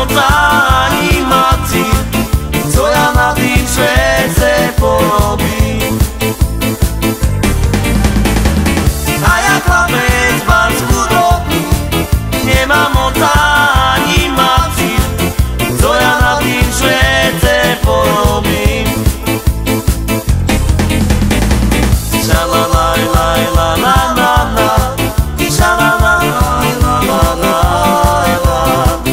moc ani maci, co ja na tým svete porobím. A ja chlapec vás chudobný, nemám moc ani maci, co ja na tým svete porobím. Šalalaj, laj, la, la, la, la, šalalaj, la, la, la, la,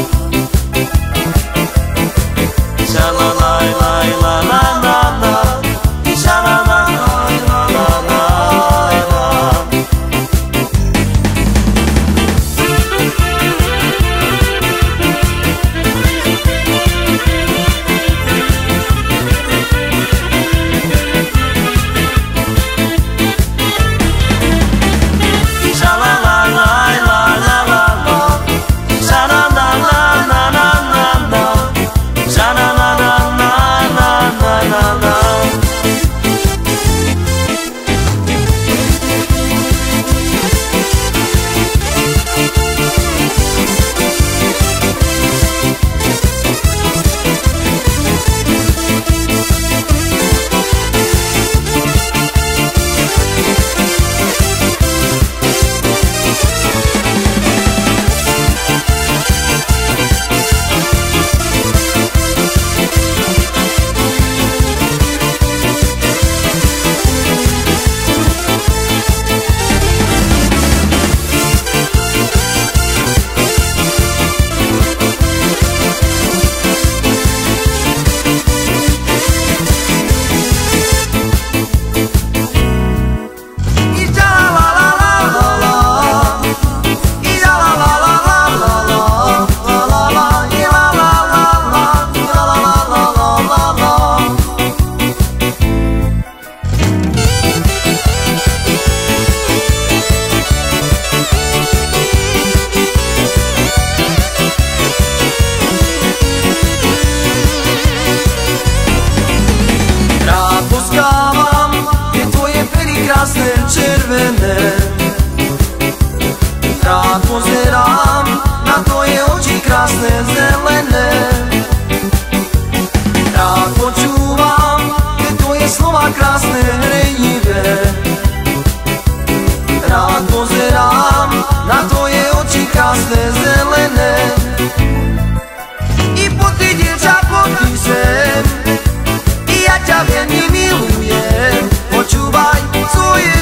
šalalaj, laj, la, la, la, la, šalalaj, la, la, la, la. Krásne červené, rád pozerám na tvoje oči krásne zelené. Rád počúvam tie tvoje slova krásne hrejivé. Rád pozerám na tvoje oči krásne zelené. I po ty dievčatko ty sem, i ja ťa veľmi milujem. Počúvaj, co je